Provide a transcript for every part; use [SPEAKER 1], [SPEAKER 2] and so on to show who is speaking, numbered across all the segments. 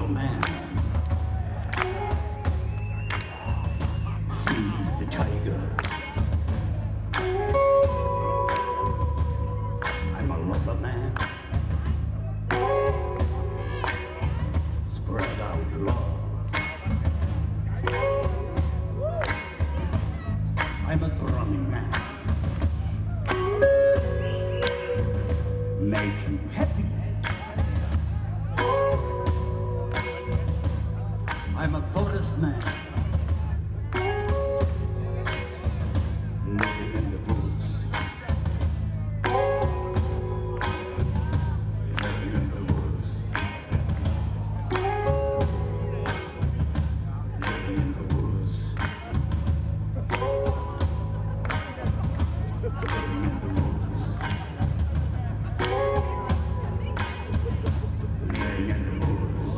[SPEAKER 1] man. Feed the tiger. I'm a lover man. Spread out love. I'm a drumming man. Make you happy. I'm a forest man. Living in the woods. Living in the woods. Living in the woods. Living in the woods. Living in the woods.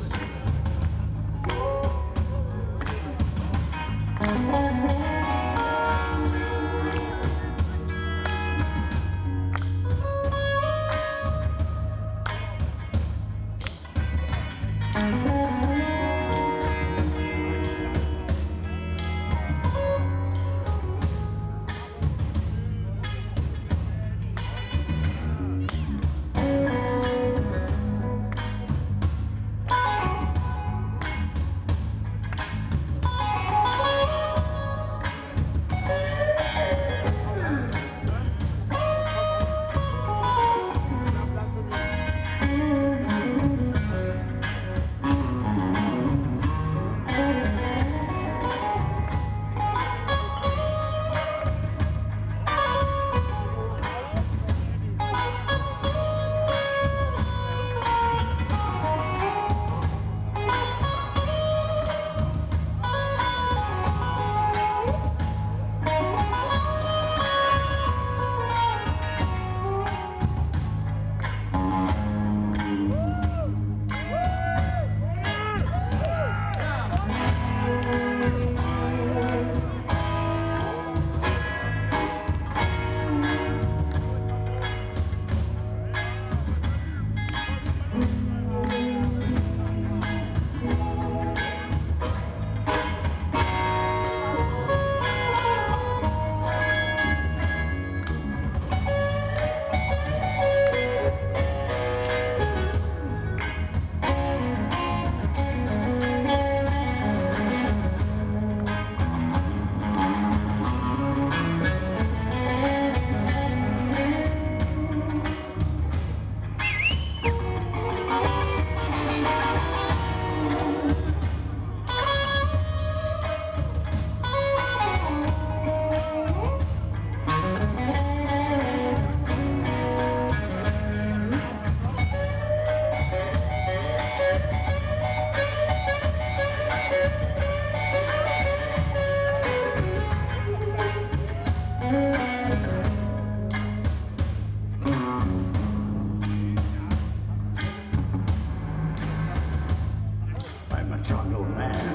[SPEAKER 1] I'm a jungle man.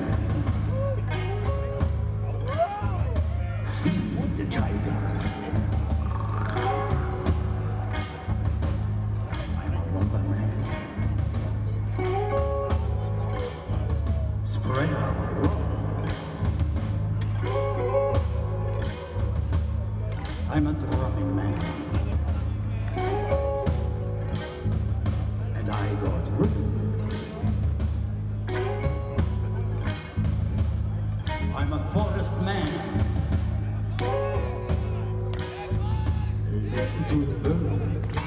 [SPEAKER 1] Feed the tiger. I'm a lumber man. Spread out love. I'm a drumming man. And I got rhythm. I'm a forest man. Listen to the birds.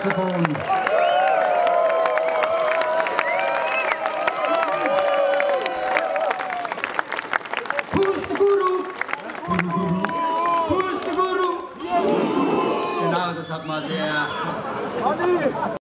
[SPEAKER 1] Saxophon. Who's the Guru? Guru, Guru. Who's the Guru? Genau, das hat mal der